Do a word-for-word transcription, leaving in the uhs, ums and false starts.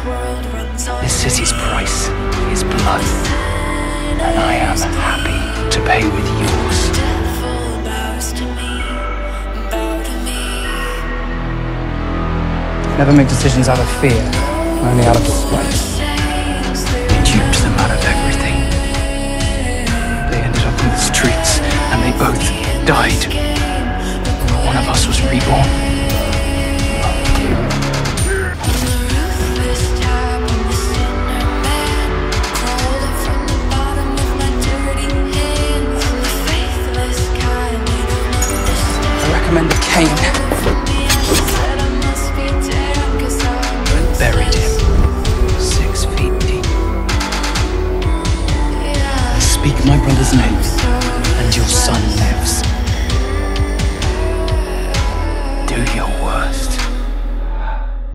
This city's price is blood, and I am happy to pay with yours. Never make decisions out of fear, only out of spite. They duped them out of everything. They ended up in the streets, and they both died. But one of us was reborn.